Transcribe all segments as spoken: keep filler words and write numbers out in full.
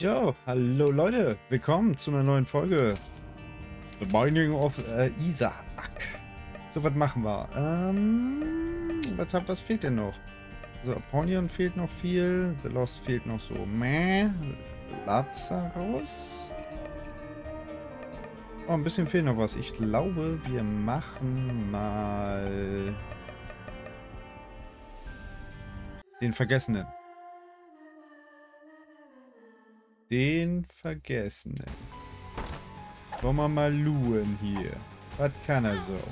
Jo, hallo Leute, willkommen zu einer neuen Folge The Binding of äh, Isaac. So, was machen wir? Ähm, was, was fehlt denn noch? So, Apollyon fehlt noch viel, The Lost fehlt noch so, meh, Lazarus. Oh, ein bisschen fehlt noch was. Ich glaube, wir machen mal den Vergessenen. Den Vergessenen. Wollen wir mal luhen hier. Was kann er so?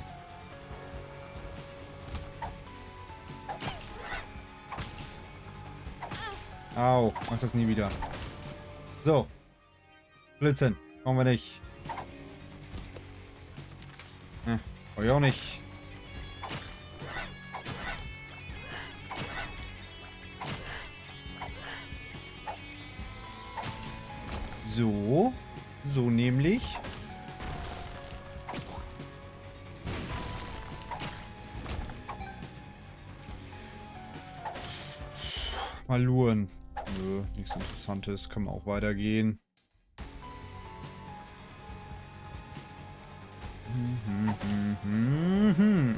Au, mach das nie wieder. So. Blitzen. Brauchen wir nicht. Hm, brauch ich auch nicht. So. So nämlich. Mal luren. Nö, nichts Interessantes. Können wir auch weitergehen. Hm, hm, hm, hm.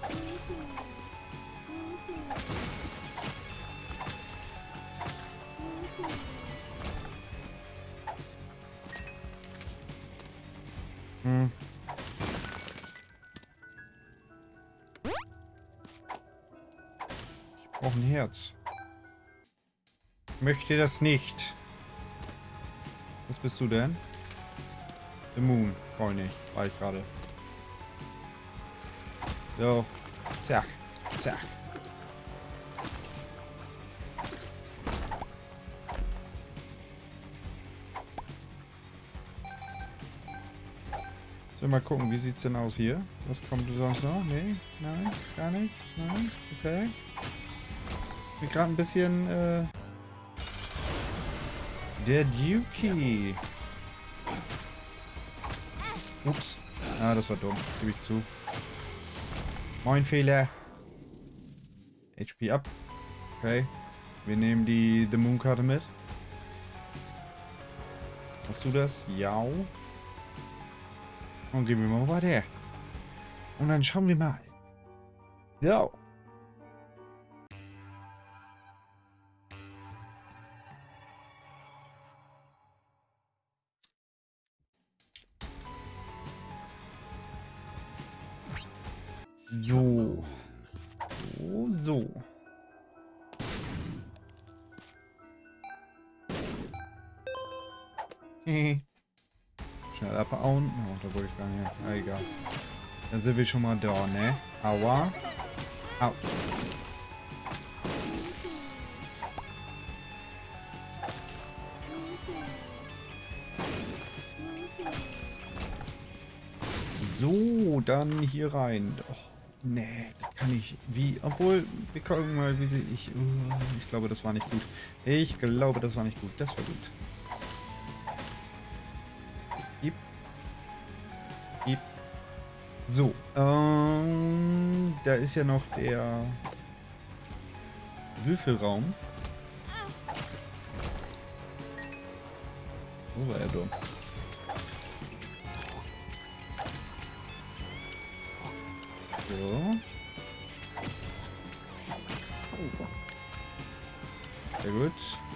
Hm. Ich brauche ein Herz. Ich möchte das nicht. Was bist du denn? The Moon. Brauche ich nicht. War ich gerade. So. Zack. Zack. So, mal gucken, wie sieht's denn aus hier? Was kommt sonst noch? Nee? Nein? Gar nicht? Nein? Okay. Ich bin gerade ein bisschen, äh... Der Dukey. Ups. Ah, das war dumm. Gebe ich zu. Moin, Fehler. H P ab. Okay. Wir nehmen die The Moon Karte mit. Hast du das? Ja. Und gehen wir mal weiter. Und dann schauen wir mal. Ja. So. So, so. Schnell abhauen. Oh, da wollte ich gar nicht. Ah, egal. Dann sind wir schon mal da, ne? Aua. Au. So, dann hier rein. Oh, nee, das kann ich. Wie? Obwohl, wir gucken mal, wie sie. Ich, uh, ich glaube, das war nicht gut. Ich glaube, das war nicht gut. Das war gut. Piep. Piep. So, ähm, da ist ja noch der Würfelraum. Wo war er dumm? So. Sehr gut.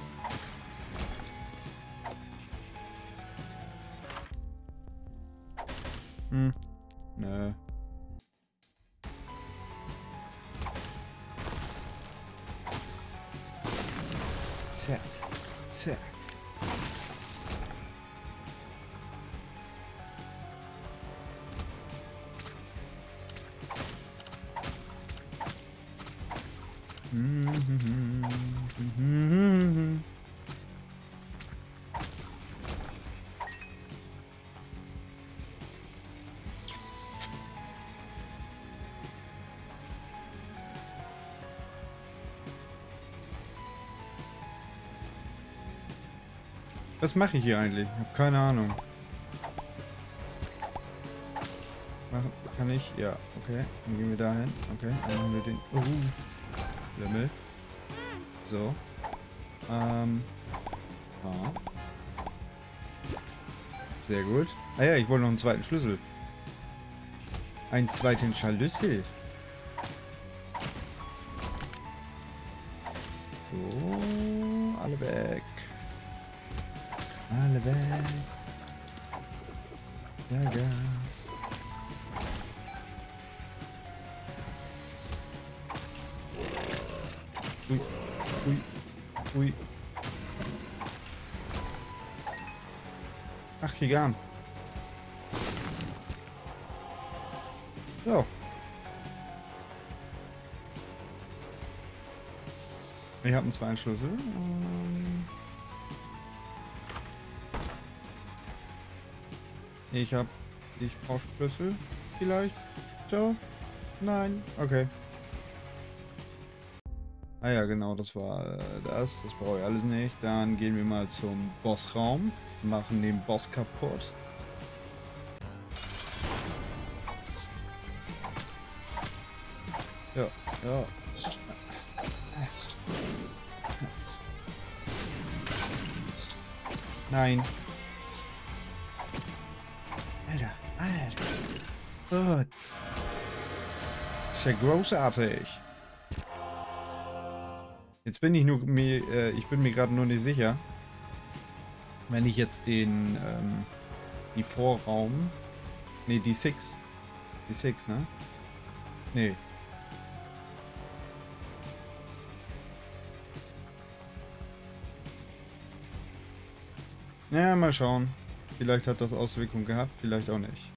Hm. Nö. Zack. Zack. Was mache ich hier eigentlich? Ich habe keine Ahnung. Mach, kann ich? Ja, okay. Dann gehen wir dahin. Okay, dann machen wir den. Uh, Lemmel. So. Ähm. Ja. Sehr gut. Ah ja, ich wollte noch einen zweiten Schlüssel. Einen zweiten Schlüssel. So, alle weg. Alle weg. Ja, Gas. Ui, ui, ui. Ach, Kigan. So. Ich habe einen zweiten Schlüssel. Ich habe... Ich brauche Schlüssel. Vielleicht. So. Nein. Okay. Ah ja, genau, das war äh, das. Das brauche ich alles nicht. Dann gehen wir mal zum Bossraum. Machen den Boss kaputt. Ja, ja. Nein. Alter, Alter. Gut. Ist ja großartig. Jetzt bin ich nur mir, äh, ich bin mir gerade nur nicht sicher, wenn ich jetzt den, ähm, die Vorraum, ne, die sechs, die sechs, ne? Ne. Ja, mal schauen. Vielleicht hat das Auswirkungen gehabt, vielleicht auch nicht.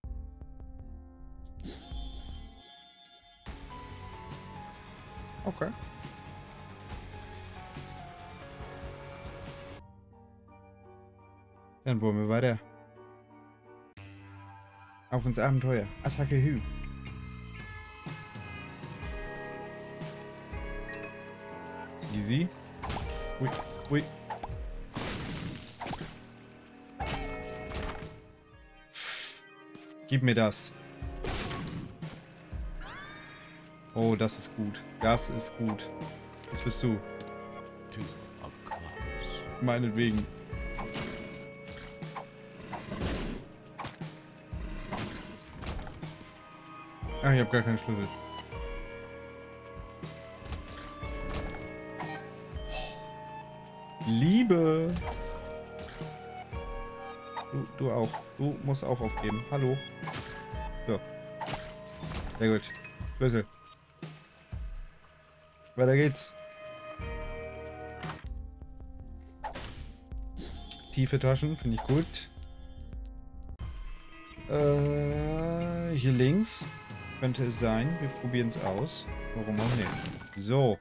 Okay. Dann wollen wir weiter. Auf ins Abenteuer. Attacke Hü. Easy. Ui, ui. Gib mir das. Oh, das ist gut. Das ist gut. Was bist du? Meinetwegen. Ah, ich habe gar keinen Schlüssel. Liebe. Du, du auch. Du musst auch aufgeben. Hallo. So. Sehr gut. Schlüssel. Weiter geht's. Tiefe Taschen, finde ich gut. Äh, hier links könnte es sein. Wir probieren es aus. Warum auch nicht. So.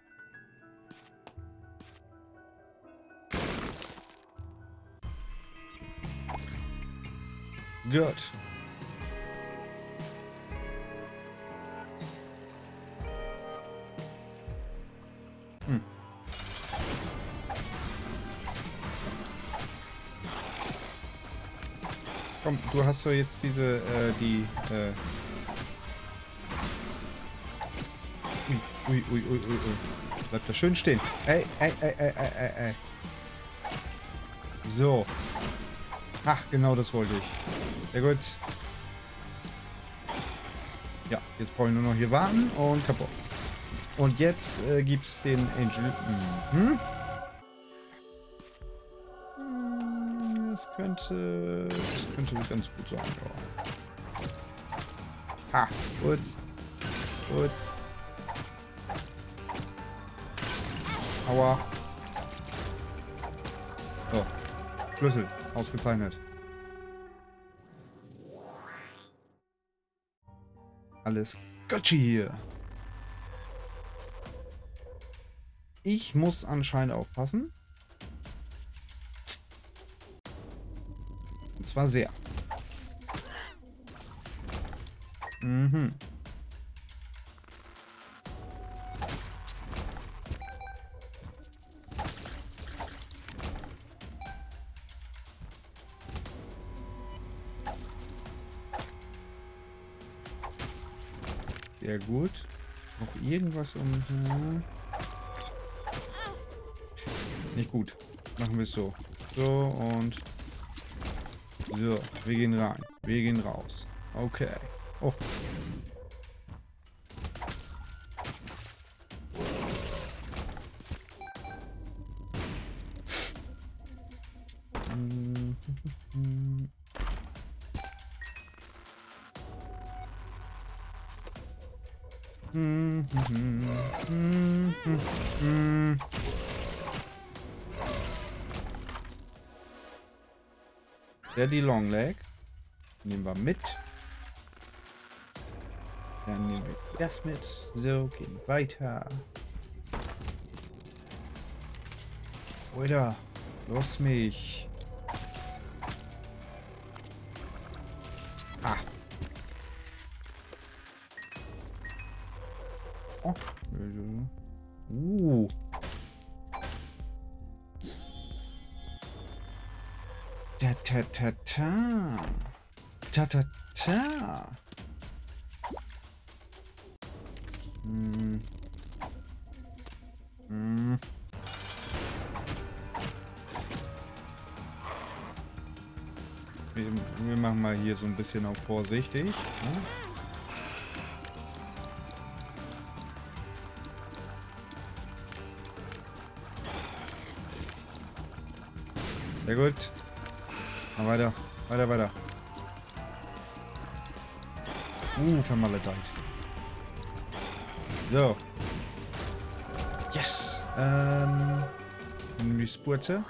Gut. Hm. Komm, du hast so jetzt diese, äh, die, äh... Ui, ui, ui, ui, ui, ui. Bleib da schön stehen. Ey, ey, ey, ey, ey, ey, ey. So. Ach, genau das wollte ich. Sehr gut. Ja, jetzt brauche ich nur noch hier warten und kaputt. Und jetzt äh, gibt es den Angel. Mhm. Das könnte... Das könnte ganz gut sein. Ja. Ha, gut. Gut. Aua. So. Schlüssel. Ausgezeichnet. Alles Gucci hier. Ich muss anscheinend aufpassen. Und zwar sehr. Mhm. Sehr gut. Noch irgendwas um... Hm. Nicht gut. Machen wir es so. So und... So, wir gehen rein. Wir gehen raus. Okay. Oh. Daddy Longleg. Nehmen wir mit. Dann nehmen wir das mit. So, gehen weiter. Oder los mich. Ah. Oh. Uh. Ta ta ta ta. Ta ta ta. Hm. Hm. Wir, wir machen mal hier so ein bisschen auf vorsichtig. Ja? Sehr gut. Mal weiter, weiter, weiter. Uh, vermaledeit. So. Yes. Ähm. Die Spurze.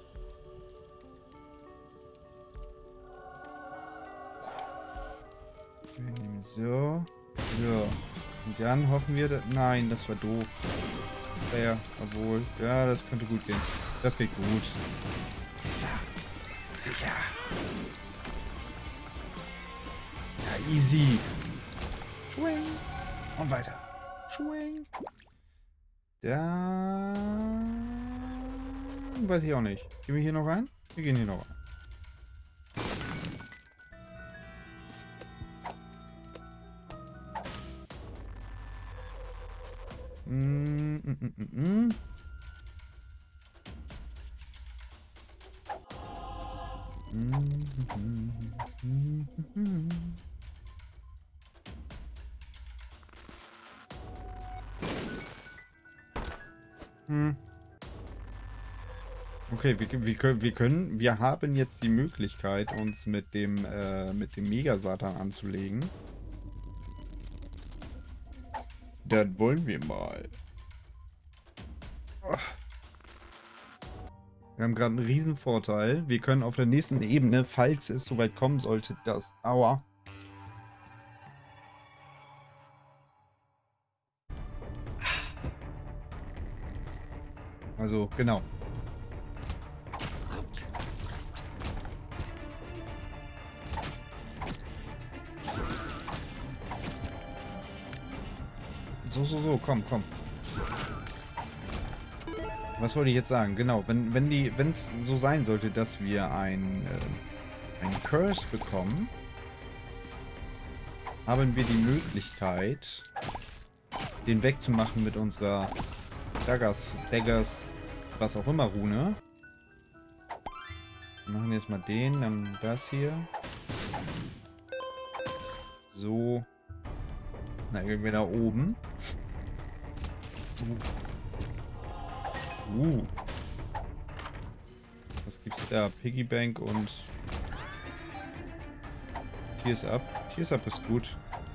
Wir nehmen so. So. Und dann hoffen wir, dass... Nein, das war doof. Ja, obwohl. Ja, das könnte gut gehen. Das geht gut. Sicher. Ja, easy. Schwing. Und weiter. Schwing. Da. Weiß ich auch nicht. Gehen wir hier noch rein? Wir gehen hier noch rein. Mm, mm, mm, mm, mm. Hm. Okay, wir, wir, können, wir können, wir haben jetzt die Möglichkeit, uns mit dem, äh, mit dem Mega-Satan anzulegen. Dann wollen wir mal. Ach. Wir haben gerade einen riesen Vorteil. Wir können auf der nächsten Ebene, falls es soweit kommen sollte, das... Aua. Also, genau. So, so, so, komm, komm. Was wollte ich jetzt sagen? Genau, wenn wenn die, wenn es so sein sollte, dass wir ein, äh, ein Curse bekommen, haben wir die Möglichkeit, den wegzumachen mit unserer Daggers, Daggers, was auch immer Rune. Wir machen jetzt mal den, dann das hier. So. Na, gehen wir da oben. Uh. Was gibt's da? Piggy Bank und Tears Up. Tears Up ist gut.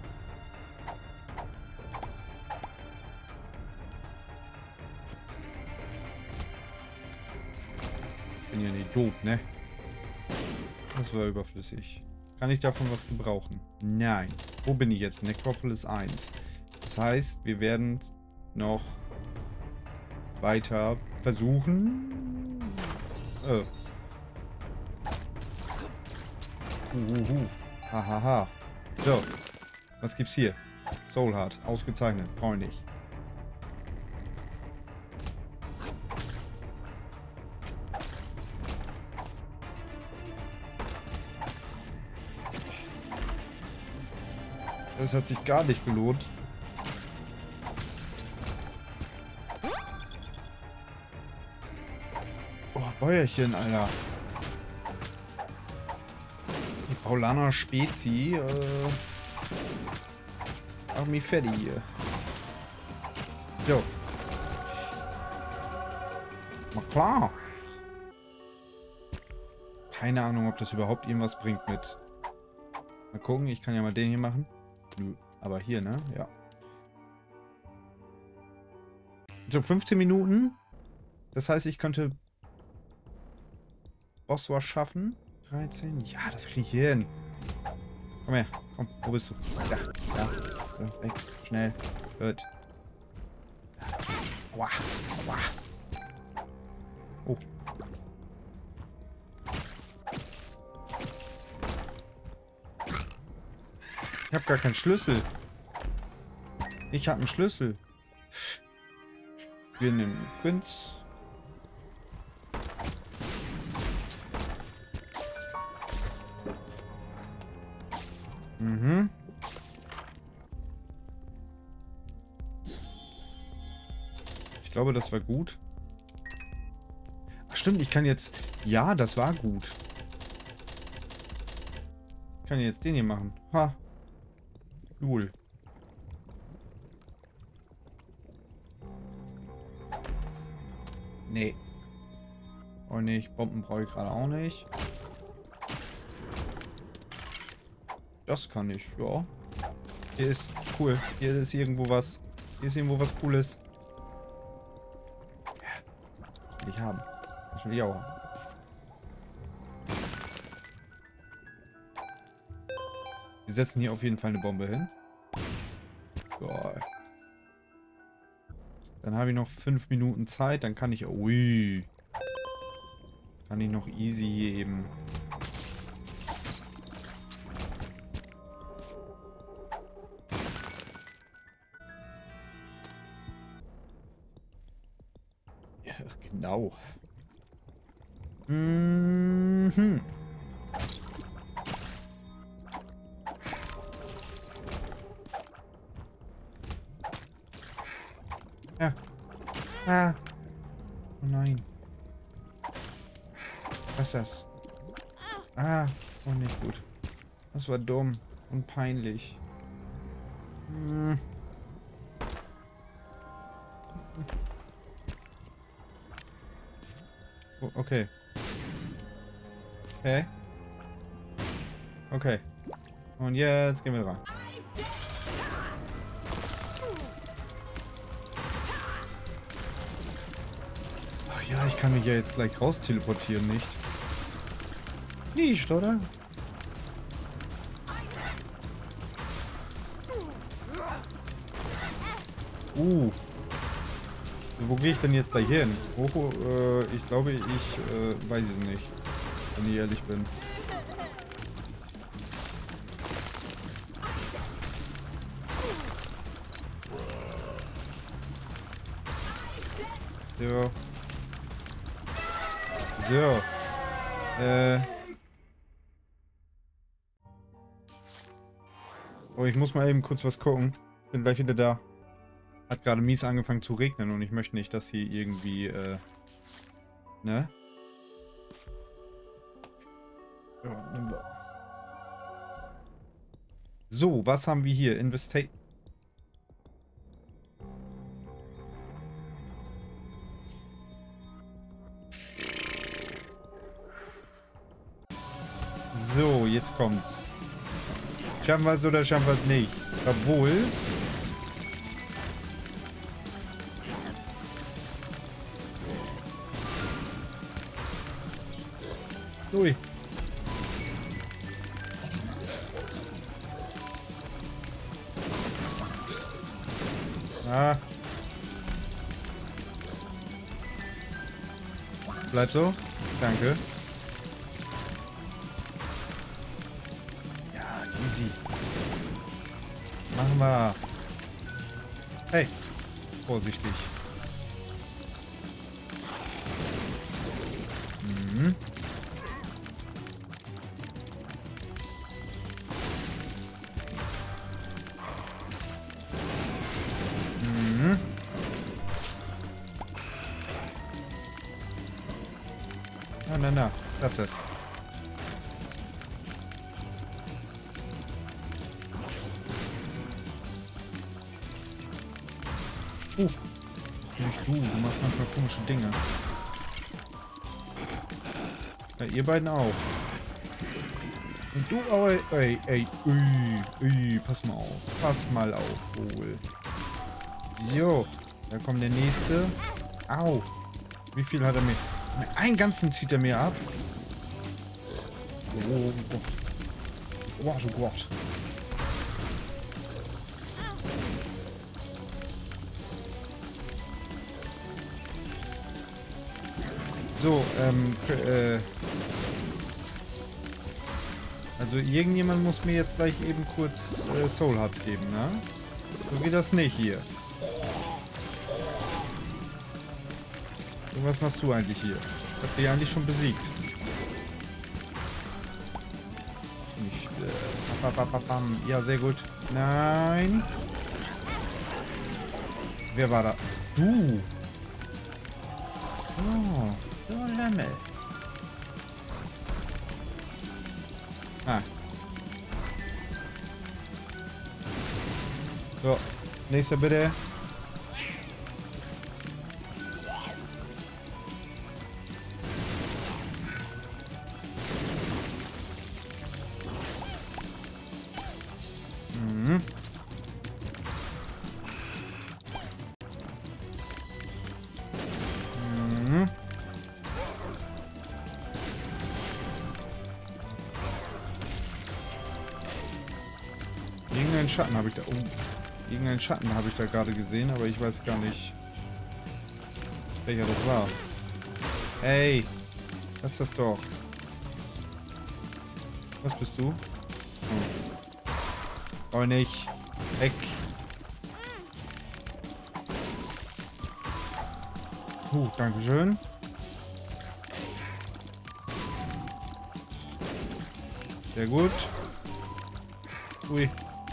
Bin ja nicht doof, ne? Das war überflüssig. Kann ich davon was gebrauchen? Nein. Wo bin ich jetzt? Necropolis eins. Das heißt, wir werden noch weiter versuchen. Äh. Uhuhu. Hahaha. So. Was gibt's hier? Soul Heart. Ausgezeichnet. Freundlich. Das hat sich gar nicht gelohnt. Oh, Bäuerchen, Alter. Die Paulaner Spezi, äh... Mach mich fertig hier. So. Na klar. Keine Ahnung, ob das überhaupt irgendwas bringt mit. Mal gucken, ich kann ja mal den hier machen. Nö, aber hier, ne? Ja. So, fünfzehn Minuten. Das heißt, ich könnte Bosswash schaffen. dreizehn. Ja, das kriege ich hin. Komm her. Komm, wo bist du? Da, da. Weg. Schnell. Gut. Aua. Aua. Oh. Ich habe gar keinen Schlüssel. Ich habe einen Schlüssel. Wir nehmen Quinz. Mhm. Ich glaube, das war gut. Ach stimmt, ich kann jetzt... Ja, das war gut. Ich kann jetzt den hier machen. Ha. Cool. Nee. Oh nicht. Bomben brauche ich gerade auch nicht. Das kann ich, ja. Hier ist cool. Hier ist irgendwo was. Hier ist irgendwo was Cooles. Ja. Das will ich haben. Das will ich auch haben. Wir setzen hier auf jeden Fall eine Bombe hin. Geil. Dann habe ich noch fünf Minuten Zeit. Dann kann ich... Ui. Kann ich noch easy hier eben... Ja, genau. Mhm. Ja. Ah. Oh nein. Was ist das? Ah. Oh, nicht gut. Das war dumm und peinlich. Hm. Oh, okay. Okay. Okay. Und jetzt gehen wir dran. Ach ja, ich kann mich ja jetzt gleich raus teleportieren, nicht? Nicht, oder? Uh. Wo gehe ich denn jetzt gleich hin? Oh, äh, ich glaube, ich äh, weiß es nicht. Wenn ich ehrlich bin. So. So. Äh. Oh, ich muss mal eben kurz was gucken. Bin gleich wieder da. Hat gerade mies angefangen zu regnen und ich möchte nicht, dass hier irgendwie, äh, ne? Ja, nehmen wir. So, was haben wir hier? Investate. So, jetzt kommt's. Schaffen wir es oder schaffen wir es nicht? Obwohl... Ui. Ah. Bleib so. Danke. Ja, easy. Machen wir. Hey. Vorsichtig. Mhm. Mhm. Na, na, na. Das ist. Uh, nicht du, du machst manchmal komische Dinge. Ja, ihr beiden auch. Und du, oh, ey, ey, ui, ui, pass mal auf. Pass mal auf, wohl. So, da kommt der nächste. Au. Wie viel hat er mir? Einen ganzen zieht er mir ab. Oh Gott. Oh, oh Gott. So, ähm, äh, also irgendjemand muss mir jetzt gleich eben kurz äh, Soul Hearts geben, ne? So geht das nicht hier. Und was machst du eigentlich hier? Ich hab dich eigentlich schon besiegt. Ich, äh, ja, sehr gut. Nein. Wer war da? Du. Oh, so Lämmel. Ah. So, nächster bitte. Mhm. Mhm. Irgendeinen Schatten habe ich da. Oh, irgendeinen Schatten habe ich da gerade gesehen, aber ich weiß gar nicht, welcher das war. Hey, lass das doch. Was bist du? Oh, oh nicht. Weg. Uh, dankeschön. Sehr gut. Ui.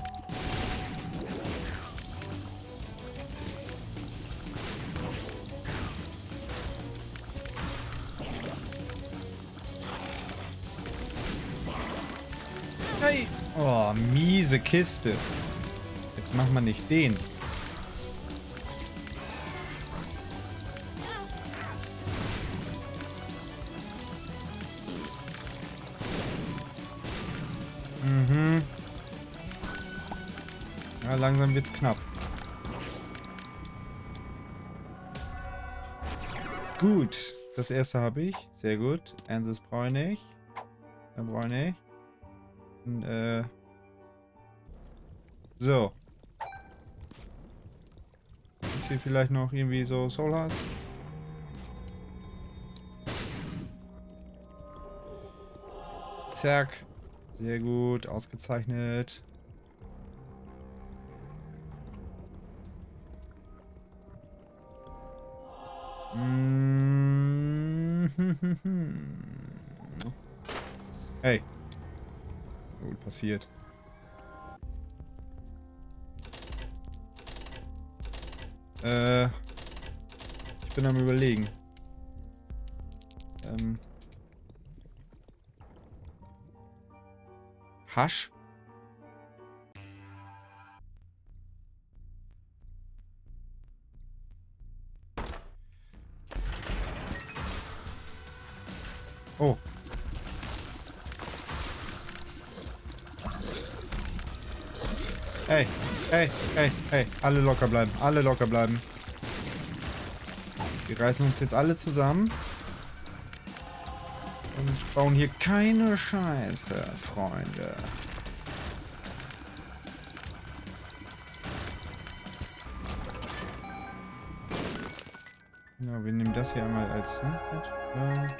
Hey. Oh, miese Kiste. Jetzt machen wir nicht den. Mhm. Ja, langsam wird's knapp. Gut. Das erste habe ich. Sehr gut. Ernstes bräunig. Dann bräunig. Und, äh. So. Ist hier vielleicht noch irgendwie so Soul Hearts? Zack. Sehr gut. Ausgezeichnet. Hey. Gut passiert. Äh. Ich bin am Überlegen. Ähm. Hasch? Oh. Hey, hey, hey, hey. Alle locker bleiben. Alle locker bleiben. Wir reißen uns jetzt alle zusammen. Und bauen hier keine Scheiße, Freunde. Ja, wir nehmen das hier einmal als... Ne, mit, äh,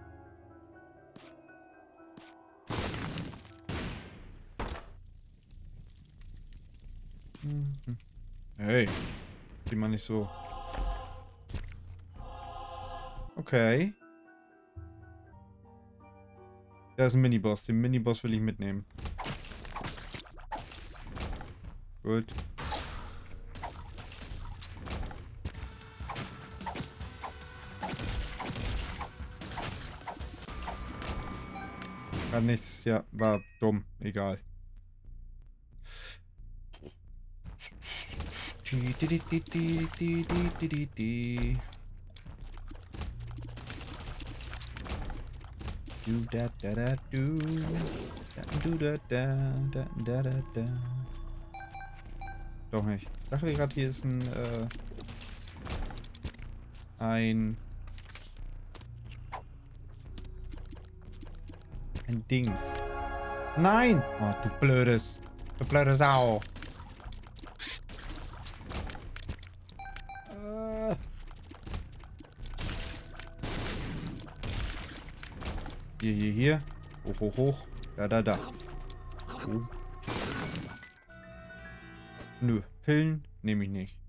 Hey, sieh mal nicht so. Okay. Da ist ein Miniboss. Den Miniboss will ich mitnehmen. Gut. Hat nichts, ja, war dumm. Egal. Di, di, di, di, di, di, di, di, di. Du da da da du. Da, du da da da da da da. Doch nicht. Ich dachte gerade, hier ist ein äh, ein ein Dings. Nein! Oh, du blödes. Du blöde Sau. Äh. Hier, hier, hier. Hoch, hoch, hoch. Da, da, da. Oh. Nö, Pillen nehme ich nicht.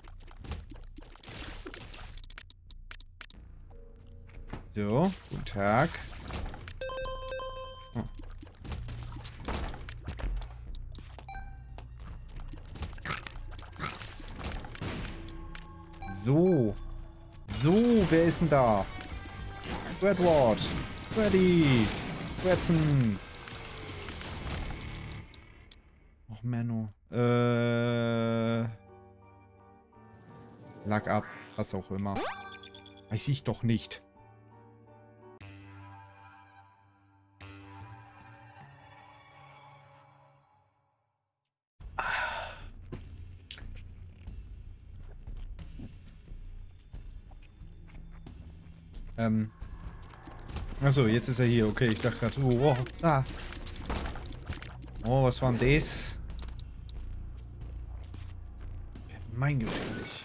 So, guten Tag. Oh. So. So, wer ist denn da? Squidward. Freddy. Squidson. Och, Menno. Äh. Lag ab. Was auch immer. Weiß ich doch nicht. Ähm. Achso, jetzt ist er hier. Okay, ich dachte gerade, oh, oh, da. Oh, was war denn das? Mein gefährlich.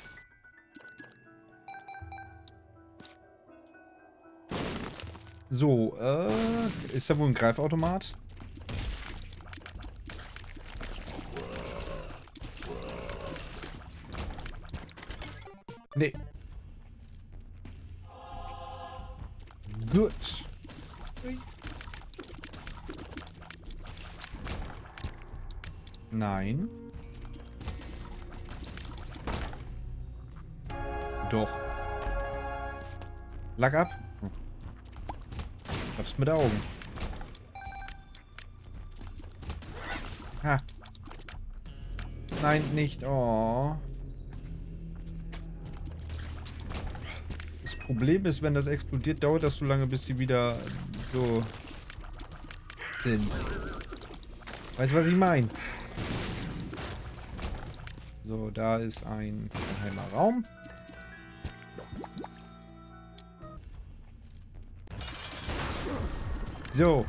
So, äh, ist da wohl ein Greifautomat? Nee. Gut. Nein. Doch. Lack ab. Hm. Ich hab's mit Augen. Ha. Nein, nicht. Oh. Das Problem ist, wenn das explodiert, dauert das so lange, bis sie wieder so sind. Weißt du, was ich meine? So, da ist ein geheimer Raum. So.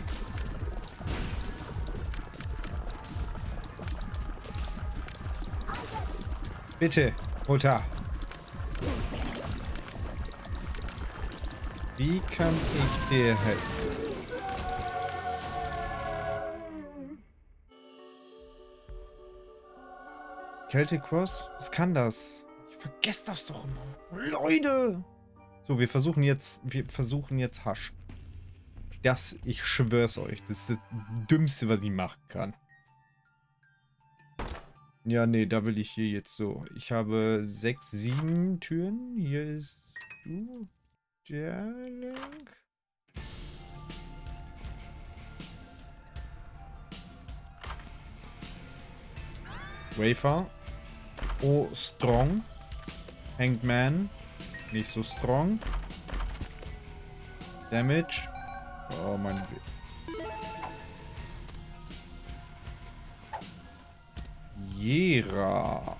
Bitte, Mutter. Wie kann ich dir helfen? Celtic Cross? Was kann das? Ich vergesse das doch immer. Leute! So, wir versuchen jetzt, wir versuchen jetzt Hasch. Das, ich schwör's euch, das ist das Dümmste, was ich machen kann. Ja, nee, da will ich hier jetzt so. Ich habe sechs, sieben Türen. Hier ist du. Der lang. Wafer. Oh, strong. Hanged Man. Nicht so strong. Damage. Oh, mein Gott. Jera.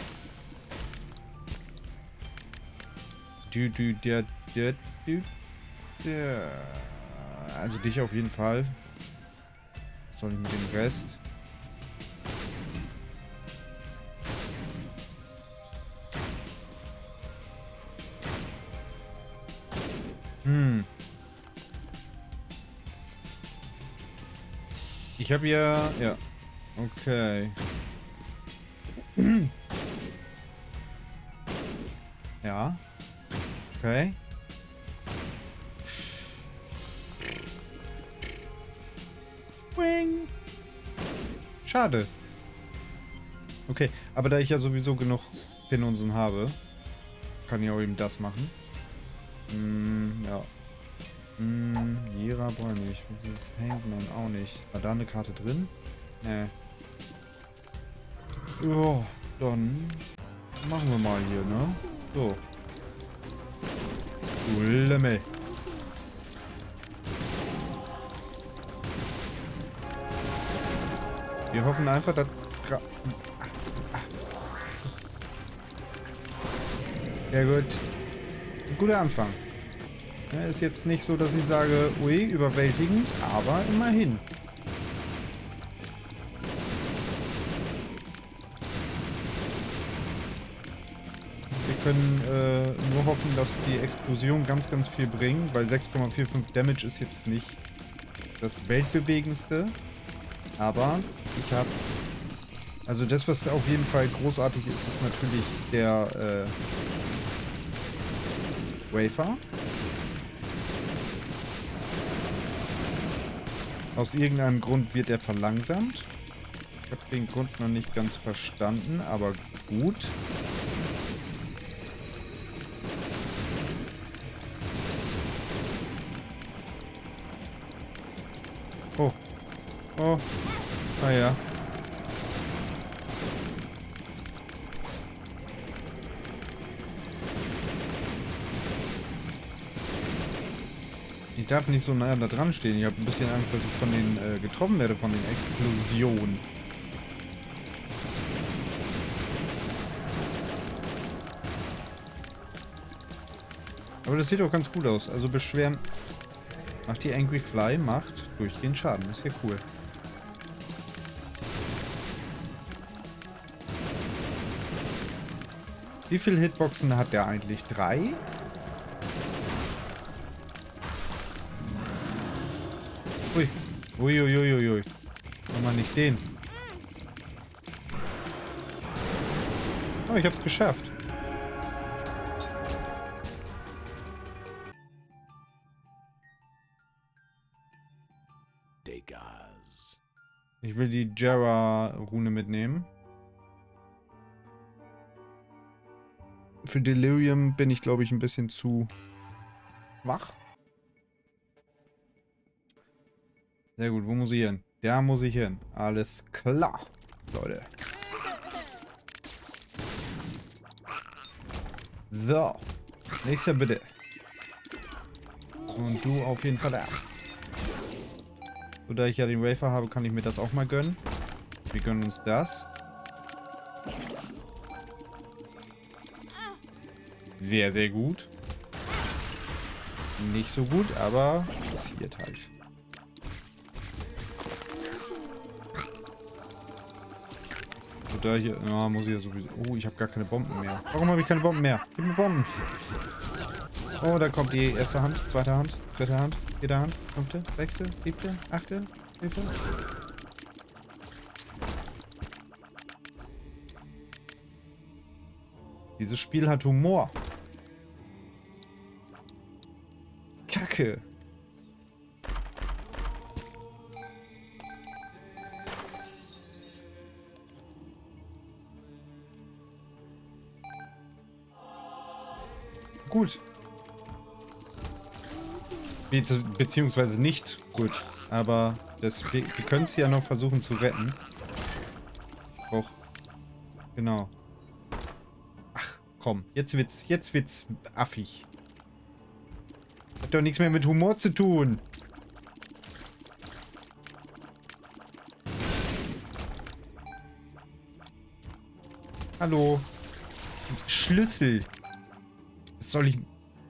Du, du, der, der, du, der. Also dich auf jeden Fall. Was soll ich mit dem Rest? Hm. Ich habe ja... Ja. Okay. Ja. Okay. Wing. Schade. Okay, aber da ich ja sowieso genug Pinunsen habe, kann ich auch eben das machen. Mm, ja. Mm, Jera brauche ich nicht. Was ist Hangman? Auch nicht. War da eine Karte drin? Nee. Oh, Dann machen wir mal hier, ne? So. Du Lemmel. Wir hoffen einfach, dass... Ja gut. Ein guter Anfang. Ja, ist jetzt nicht so, dass ich sage, ui, überwältigend, aber immerhin. Wir können äh, nur hoffen, dass die Explosion ganz, ganz viel bringt, weil sechs Komma fünfundvierzig Damage ist jetzt nicht das Weltbewegendste. Aber ich habe... Also das, was auf jeden Fall großartig ist, ist natürlich der äh, Wafer. Aus irgendeinem Grund wird er verlangsamt. Ich habe den Grund noch nicht ganz verstanden, aber gut. Oh. Oh. Ah ja. Ich darf nicht so nah da dran stehen. Ich habe ein bisschen Angst, dass ich von den äh, getroffen werde, von den Explosionen. Aber das sieht doch ganz gut aus. Also beschweren... Macht die Angry Fly, macht durchgehend Schaden. Das ist ja cool. Wie viele Hitboxen hat der eigentlich? Drei? Ui. Uiuiuiui. Ui, ui. Warum mal nicht den? Oh, ich hab's geschafft. Ich will die Jera-Rune mitnehmen. Für Delirium bin ich, glaube ich, ein bisschen zu wach. Sehr gut, wo muss ich hin? Da muss ich hin. Alles klar, Leute. So. Nächster bitte. Und du auf jeden Fall da. So, da ich ja den Wafer habe, kann ich mir das auch mal gönnen. Wir gönnen uns das. Sehr, sehr gut. Nicht so gut, aber passiert halt. So, da hier... Ja, muss ich ja sowieso... Oh, ich habe gar keine Bomben mehr. Warum habe ich keine Bomben mehr? Gib mir Bomben. Oh, da kommt die erste Hand, zweite Hand, dritte Hand, vierte Hand, fünfte, sechste, siebte, achte, siebte. Dieses Spiel hat Humor. Kacke. Gut. Be beziehungsweise nicht gut. Aber das, wir, wir können es ja noch versuchen zu retten. Auch. Genau. Ach, komm. Jetzt wird's, jetzt wird's affig. Hat doch nichts mehr mit Humor zu tun. Hallo. Schlüssel. Was soll ich...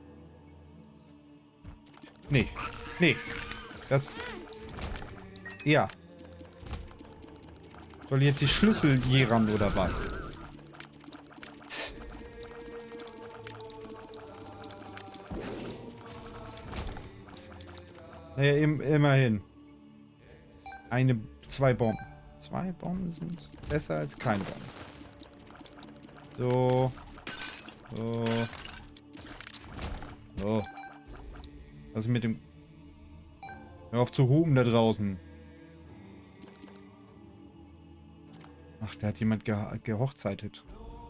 Nee. Nee. Das... Ja. Soll ich jetzt die Schlüssel jeran oder was? Tch. Naja, im, immerhin. Eine... Zwei Bomben. Zwei Bomben sind besser als keine Bomben. So. So. So. Was ist mit dem... Hör auf zu hupen da draußen. Ach, da hat jemand ge gehochzeitet.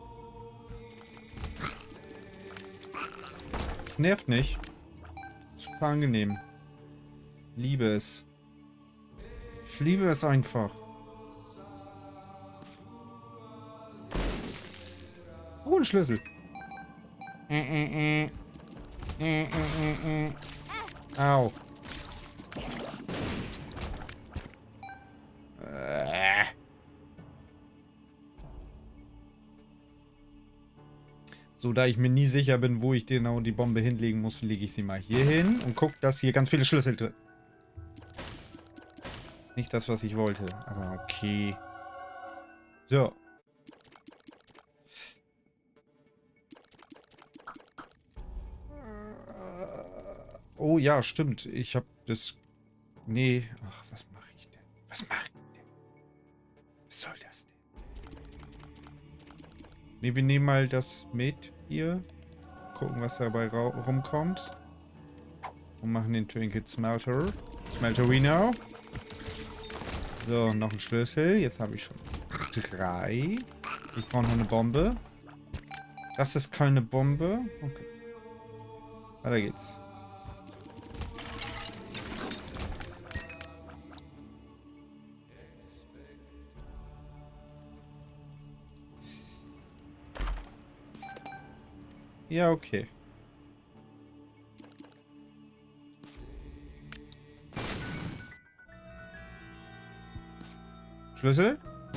Das nervt nicht. Super angenehm. Liebe es. Ich liebe es einfach. ein Schlüssel. Mm, mm, mm. Mm, mm, mm, mm. Au. Äh. So, da ich mir nie sicher bin, wo ich genau die Bombe hinlegen muss, lege ich sie mal hier hin und gucke, dass hier ganz viele Schlüssel drin. Ist nicht das, was ich wollte, aber okay. So. Oh ja, stimmt. Ich habe das... Nee. Ach, was mache ich denn? Was mache ich denn? Was soll das denn? Nee, wir nehmen mal das mit hier. Gucken, was dabei rumkommt. Und machen den Trinket Smelter. Smelterino. So, noch ein Schlüssel. Jetzt habe ich schon drei. Ich brauche noch eine Bombe. Das ist keine Bombe. Okay. Weiter geht's. Ja, okay. Schlüssel?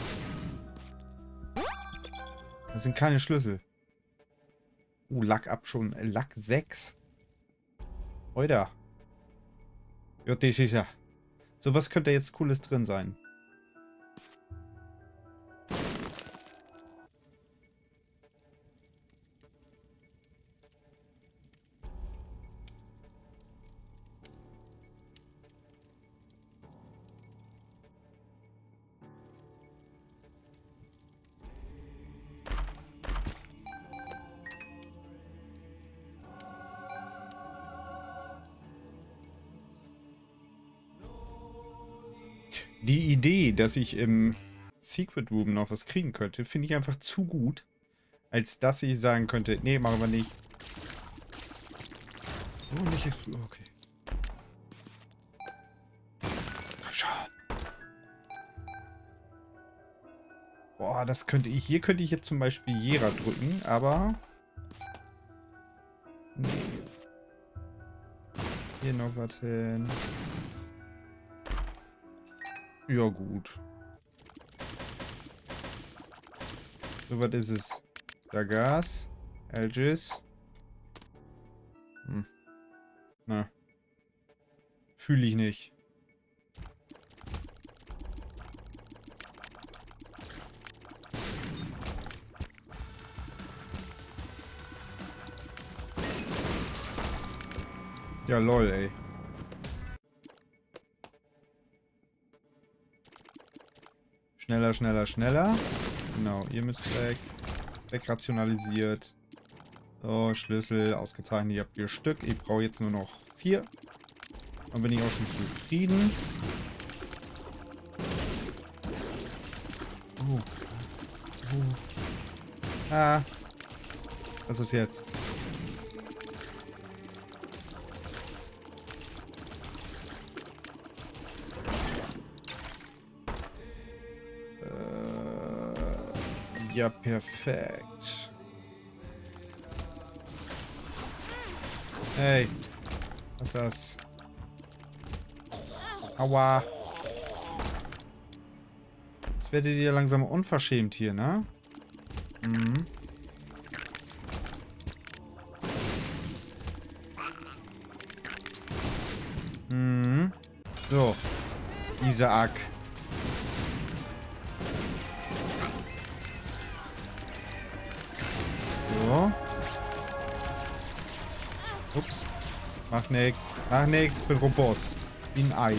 Das sind keine Schlüssel. Uh, Lack ab schon. Lack sechs. Oida. Ja, das ist ja. So, was könnte jetzt Cooles drin sein? Die Idee, dass ich im Secret Room noch was kriegen könnte, finde ich einfach zu gut, als dass ich sagen könnte, nee, machen wir nicht. Oh, nicht okay. Komm schon. Boah, das könnte ich, hier könnte ich jetzt zum Beispiel Jera drücken, aber... Nee. Hier noch was hin. Ja, gut. So, was ist es? Da Gas. Algis. Hm. Na. Fühle ich nicht. Ja, lol, ey. Schneller, schneller, schneller. Genau, ihr müsst weg. Wegrationalisiert. So, Schlüssel, ausgezeichnet. Ihr habt vier Stück. Ich brauche jetzt nur noch vier. Dann bin ich auch schon zufrieden. Oh. Oh. Ah. Was ist jetzt? Ja, perfekt. Hey. Was ist das? Aua. Jetzt werdet ihr langsam unverschämt hier, ne? Mhm. Mhm. So. Isaak. So. Ups. Mach nix. Mach nix. Ich bin robust. Wie ein Ei.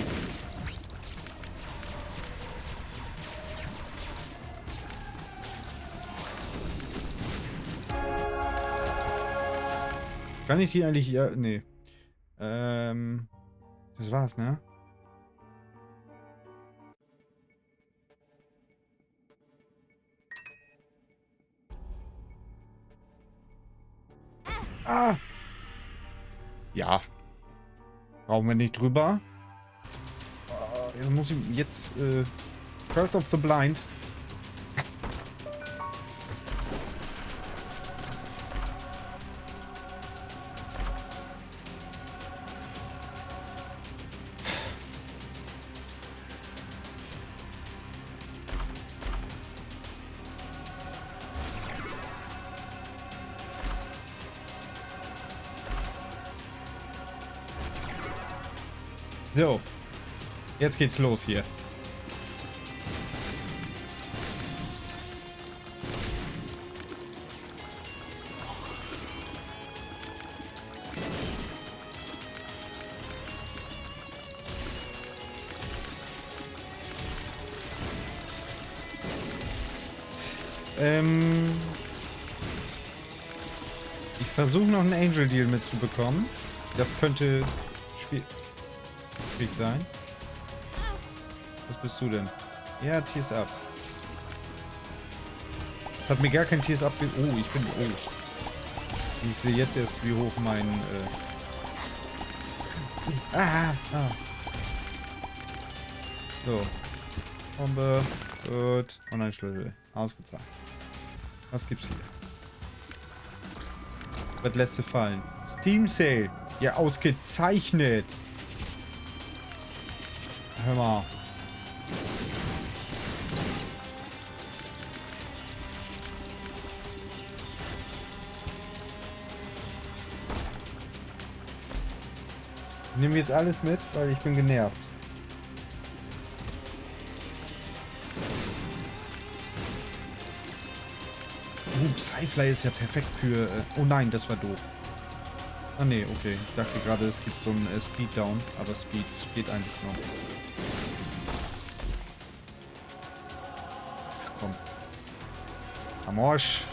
Kann ich die eigentlich... Ja, nee. Ähm... Das war's, ne? Ah! Ja. Brauchen wir nicht drüber. Uh, jetzt muss ich jetzt... Äh, Curse of the Blind. So. Jetzt geht's los hier. Ähm, ich versuche noch einen Angel Deal mitzubekommen. Das könnte schwierig sein. Was bist du denn? Ja, Tears Up. Das hat mir gar kein Tears Up. Oh, ich bin. Oh. Ich sehe jetzt erst, wie hoch mein. Äh ah, ah. So. Bombe. Gut. Und ein Schlüssel. Ausgezahlt. Was gibt's hier? Das letzte fallen. Steam Sale. Ja, ausgezeichnet. Hör mal. Ich nehme jetzt alles mit, weil ich bin genervt. Oh, Psyfly ist ja perfekt für... Äh, oh nein, das war doof. Ah ne, okay. Ich dachte gerade, es gibt so einen äh, Speed Down, aber Speed geht eigentlich noch. Ach, komm. Amorsch.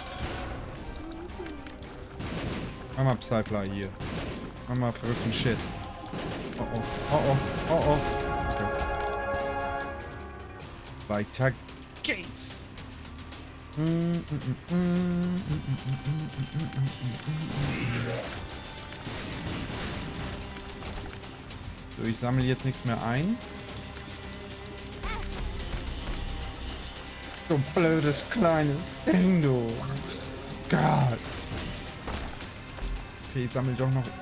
Mach mal Psyfly hier. Mach mal verrückten Shit. Oh oh, oh oh, oh oh. Okay. Weiter geht's. So, ich sammle jetzt nichts mehr ein. Du blödes kleines Ding, du. Gott. Okay, ich sammle doch noch.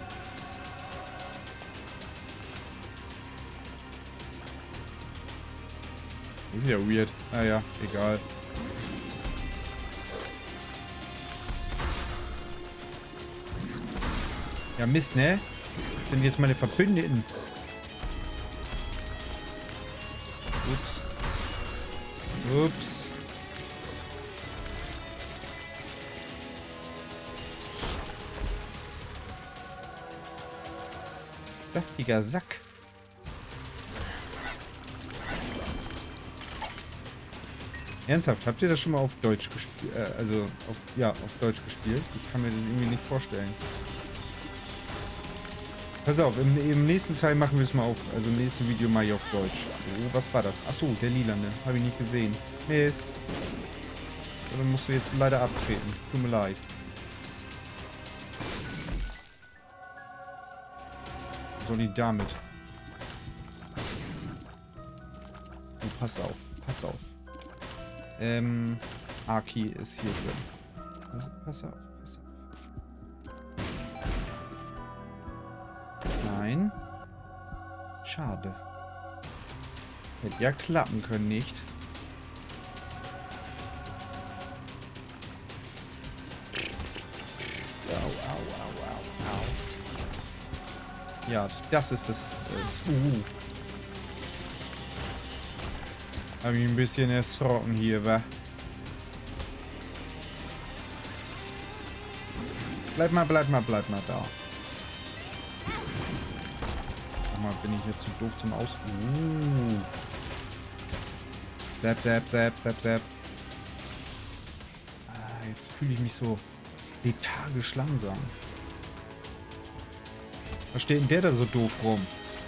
Das ist ja weird. Naja, egal. Ja, Mist, ne? Das sind jetzt meine Verbündeten. Ups. Ups. Saftiger Sack. Ernsthaft, habt ihr das schon mal auf Deutsch gespielt? Äh, also, auf, ja, auf Deutsch gespielt? Ich kann mir das irgendwie nicht vorstellen. Pass auf, im, im nächsten Teil machen wir es mal auf, also im nächsten Video mal hier auf Deutsch. Oh, was war das? Achso, der Lilane. Habe ich nicht gesehen. Mist. So, dann musst du jetzt leider abtreten. Tut mir leid. Was soll ich damit? Oh, pass auf, pass auf. Ähm, Aki ist hier drin. Also, pass auf, pass auf. Nein. Schade. Hätte ja klappen können, nicht? Au, au, au, au, au. Ja, das ist das. das uh. Hab ich ein bisschen erschrocken hier, wa? Bleib mal, bleib mal, bleib mal da. Sag mal, bin ich jetzt zu doof zum Aus... Uh. Zap, zap, zap, zap, zap. Ah, jetzt fühle ich mich so lethargisch langsam. Was steht denn der da so doof rum?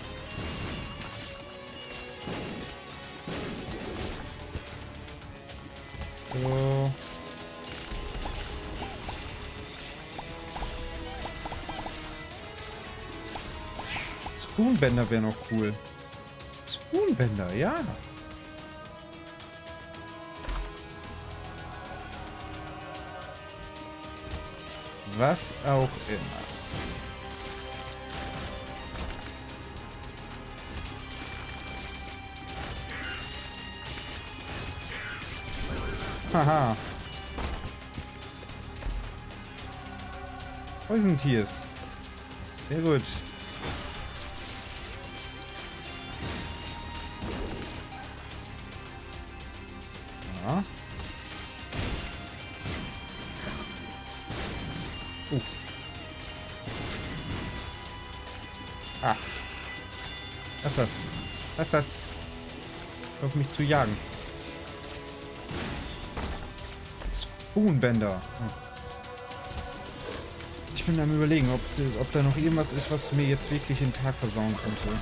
So. Spoonbender wäre noch cool. Spoonbender, ja. Was auch immer. Haha. Poison Tears. Sehr gut. Ja. Uh. Ah. Was ist das? Was ist das? Auf mich zu jagen. Spoonbender. Ich bin am Überlegen, ob, ob da noch irgendwas ist, was mir jetzt wirklich den Tag versauen könnte.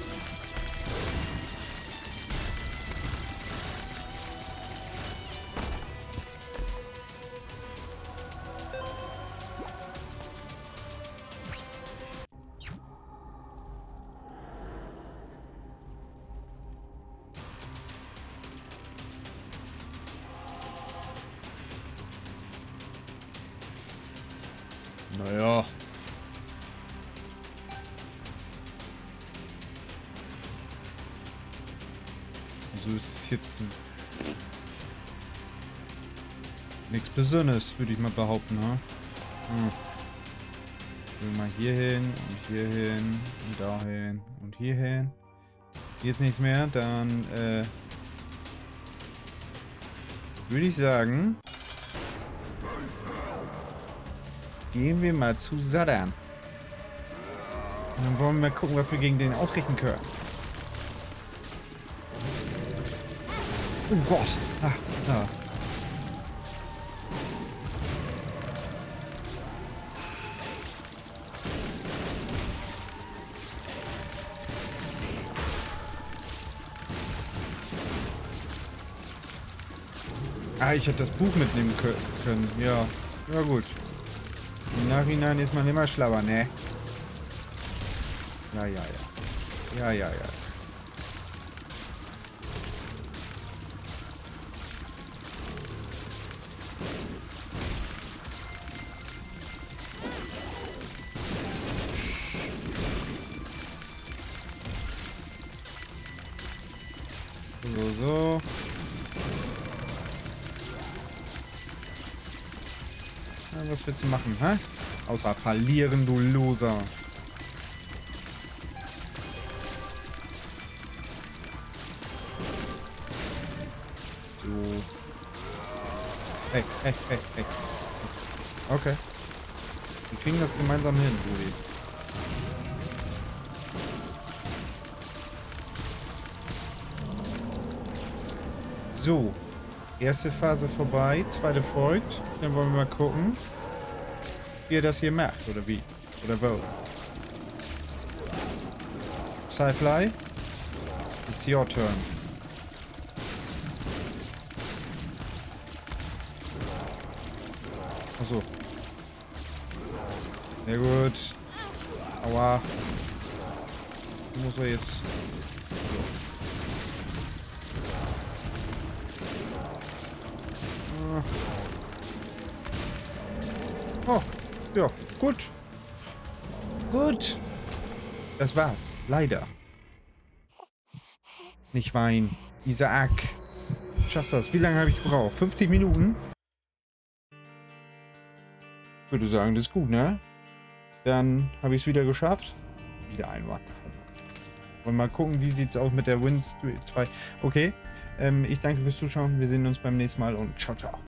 Naja. So ist es jetzt nichts Besonderes, würde ich mal behaupten, ne? Hm. Gehen wir mal hier hin und hier hin und dahin und hier hin. Jetzt nichts mehr, dann äh, würde ich sagen, gehen wir mal zu Saddam. Und dann wollen wir mal gucken, was wir gegen den ausrichten können. Oh Gott. Ah, da. Ah, ich hätte das Buch mitnehmen können. Ja. Ja gut. Im Nachhinein ist man immer schlauer, ne? Ja, ja, ja. Ja, ja, ja. So, so. Ja, was willst du machen, hä? Außer verlieren, du Loser. So. Hey, hey, hey, hey. Okay. Wir kriegen das gemeinsam hin, Rudi. So. Erste Phase vorbei, zweite folgt. Dann wollen wir mal gucken, wie er das hier macht, oder wie? Oder wo? Sci-Fly? It's your turn. Achso. Sehr gut. Aua. Muss er jetzt... Oh, ja, gut. Gut. Das war's. Leider. Nicht weinen. Isaac. Schaffst das. Wie lange habe ich gebraucht? fünfzig Minuten? Ich würde sagen, das ist gut, ne? Dann habe ich es wieder geschafft. Wieder einmal. Und mal gucken, wie sieht es aus mit der Win zwei. Okay. Ähm, ich danke fürs Zuschauen. Wir sehen uns beim nächsten Mal und ciao, ciao.